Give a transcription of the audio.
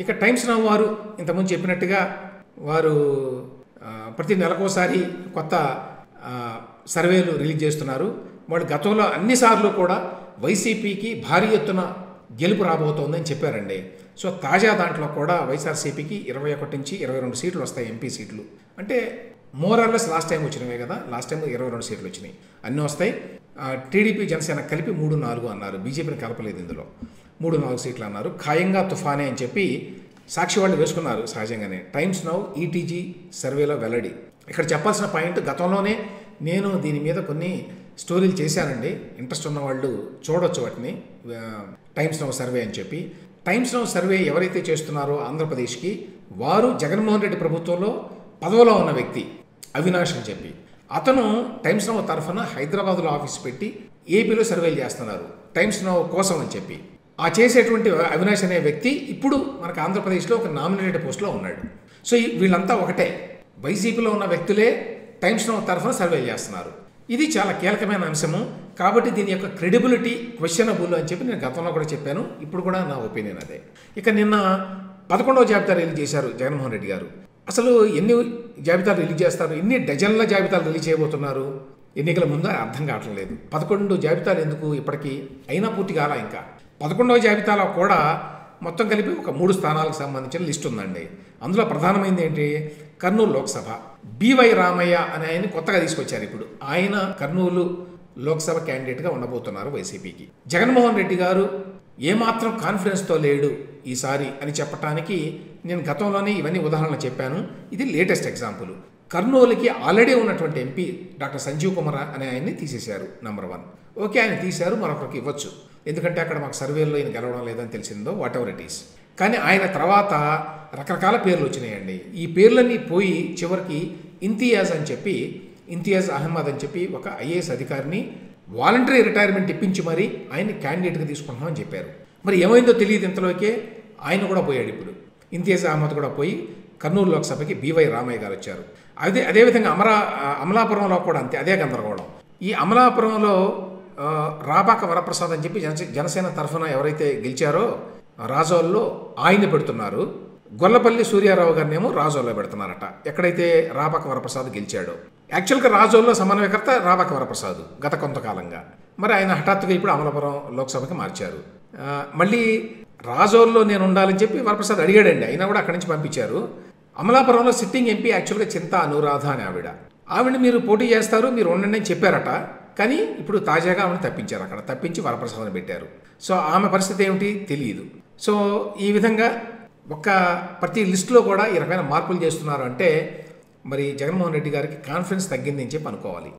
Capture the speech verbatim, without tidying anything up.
ఇక times now వారు ఇంతకుముందు చెప్పినట్టుగా వారు ప్రతి నెలకోసారి కొత్త సర్వేలు రిలీజ్ చేస్తున్నారు. వాళ్ళు గతంలో అన్నిసార్లు కూడా వైసీపీకి భారీ ఎత్తున గెలుపు రాబోతోందని చెప్పారండి. సో తాజా దాంట్లో కూడా వైఎస్ఆర్సీపీకి ఇరవై ఒకటి నుంచి ఇరవై రెండు సీట్లు వస్తాయి, ఎంపీ సీట్లు. అంటే మోరల్లెస్ లాస్ట్ టైం వచ్చినవే కదా, లాస్ట్ టైం ఇరవై రెండు సీట్లు వచ్చినాయి, అన్నీ వస్తాయి. టీడీపీ జనసేన కలిపి మూడు నాలుగు అన్నారు, బీజేపీని కలపలేదు ఇందులో. మూడు నాలుగు సీట్లు అన్నారు. ఖాయంగా తుఫానే అని చెప్పి సాక్షి వాళ్ళు వేసుకున్నారు సహజంగానే. టైమ్స్ నౌ ఈటీజీ సర్వేలో వెల్లడి. ఇక్కడ చెప్పాల్సిన పాయింట్, గతంలోనే నేను దీని మీద కొన్ని స్టోరీలు చేశానండి. ఇంట్రెస్ట్ ఉన్న వాళ్ళు చూడొచ్చు వాటిని. టైమ్స్ నౌ సర్వే అని చెప్పి. టైమ్స్ నౌ సర్వే ఎవరైతే చేస్తున్నారో ఆంధ్రప్రదేశ్కి, వారు జగన్మోహన్ రెడ్డి ప్రభుత్వంలో పదవిలో ఉన్న వ్యక్తి అవినాష్ అని చెప్పి, అతను టైమ్స్ నౌ తరఫున హైదరాబాద్లో ఆఫీస్ పెట్టి ఏపీలో సర్వేలు చేస్తున్నారు టైమ్స్ నౌ కోసం అని చెప్పి. ఆ చేసేటువంటి అవినాష్ అనే వ్యక్తి ఇప్పుడు మనకు ఆంధ్రప్రదేశ్లో ఒక నామినేటెడ్ పోస్ట్లో ఉన్నాడు. సో వీళ్ళంతా ఒకటే, వైసీపీలో ఉన్న వ్యక్తులే టైమ్స్ నౌ తరఫున సర్వేలు చేస్తున్నారు. ఇది చాలా కీలకమైన అంశము. కాబట్టి దీని యొక్క క్రెడిబిలిటీ క్వశ్చనబుల్ అని చెప్పి నేను గతంలో కూడా చెప్పాను, ఇప్పుడు కూడా నా ఒపీనియన్ అదే. ఇక నిన్న పదకొండవ జాబితా రిలీజ్ చేశారు జగన్మోహన్ రెడ్డి గారు. అసలు ఎన్ని జాబితాలు రిలీజ్ చేస్తారు, ఎన్ని డజన్ల జాబితాలు రిలీజ్ చేయబోతున్నారు ఎన్నికల ముందు అర్థం కావట్లేదు. పదకొండు జాబితాలు ఎందుకు ఇప్పటికీ అయినా పూర్తి కాల. ఇంకా పదకొండవ జాబితాలో కూడా మొత్తం కలిపి ఒక మూడు స్థానాలకు సంబంధించిన లిస్ట్ ఉందండి. అందులో ప్రధానమైనది ఏంటి, కర్నూలు లోక్సభ. బివై రామయ్య అనే ఆయన కొత్తగా తీసుకొచ్చారు. ఇప్పుడు ఆయన కర్నూలు లోక్సభ క్యాండిడేట్గా ఉండబోతున్నారు వైసీపీకి. జగన్మోహన్ రెడ్డి గారు ఏమాత్రం కాన్ఫిడెన్స్తో లేడు ఈసారి అని చెప్పడానికి నేను గతంలోనే ఇవన్నీ ఉదాహరణలు చెప్పాను. ఇది లేటెస్ట్ ఎగ్జాంపుల్. కర్నూలుకి ఆల్రెడీ ఉన్నటువంటి ఎంపీ డాక్టర్ సంజీవ్ కుమార్ అనే ఆయన్ని తీసేశారు. Number one. ఓకే, ఆయన తీశారు, మరొకరికి ఇవ్వచ్చు, ఎందుకంటే అక్కడ మాకు సర్వేల్లో ఈయన గెలవడం లేదని తెలిసిందో, వాట్ ఎవర్ ఇట్ ఈస్. కానీ ఆయన తర్వాత రకరకాల పేర్లు వచ్చినాయండి. ఈ పేర్లన్నీ పోయి చివరికి ఇంతియాజ్ అని చెప్పి, ఇంతియాజ్ అహ్మద్ అని చెప్పి ఒక ఐఏఎస్ అధికారిని వాలంటరీ రిటైర్మెంట్ ఇప్పించి మరీ ఆయన్ని క్యాండిడేట్గా తీసుకుంటున్నామని చెప్పారు. మరి ఏమైందో తెలియదు, ఇంతలోకే ఆయన కూడా పోయాడు. ఇప్పుడు ఇంతియాజ్ అహ్మద్ కూడా పోయి కర్నూలు లోక్సభకి బివై రామయ్య గారు వచ్చారు. అదే అదేవిధంగా అమరా అమలాపురంలో కూడా అంతే, అదే గందరగోళం. ఈ అమలాపురంలో రాబాక వరప్రసాద్ అని చెప్పి జనసే జనసేన తరఫున ఎవరైతే గెలిచారో రాజోల్లో ఆయన్ని పెడుతున్నారు. గొల్లపల్లి సూర్యారావు గారినేమో రాజోల్లో పెడుతున్నారట, ఎక్కడైతే రాబాక వరప్రసాద్ గెలిచాడో. యాక్చువల్గా రాజోల్లో సమన్వయకర్త రాబాక వరప్రసాద్ గత కొంతకాలంగా. మరి ఆయన హఠాత్తుగా ఇప్పుడు అమలాపురం లోక్సభకి మార్చారు. మళ్ళీ రాజోల్లో నేను ఉండాలని చెప్పి వరప్రసాద్ అడిగాడండి, అయినా కూడా అక్కడి నుంచి పంపించారు. అమలాపురంలో సిట్టింగ్ ఎంపీ యాక్చువల్గా చింతా అనురాధ అని ఆవిడ. ఆవిడ మీరు పోటీ చేస్తారు, మీరు ఉండండి అని చెప్పారట. కానీ ఇప్పుడు తాజాగా ఆమెను తప్పించారు, అక్కడ తప్పించి వరప్రసాద్ని పెట్టారు. సో ఆమె పరిస్థితి ఏమిటి తెలియదు. సో ఈ విధంగా ఒక్క ప్రతి లిస్టులో కూడా ఈ రకమైన మార్పులు చేస్తున్నారు అంటే మరి జగన్మోహన్ రెడ్డి గారికి కాన్ఫిడెన్స్ తగ్గింది అని చెప్పి అనుకోవాలి.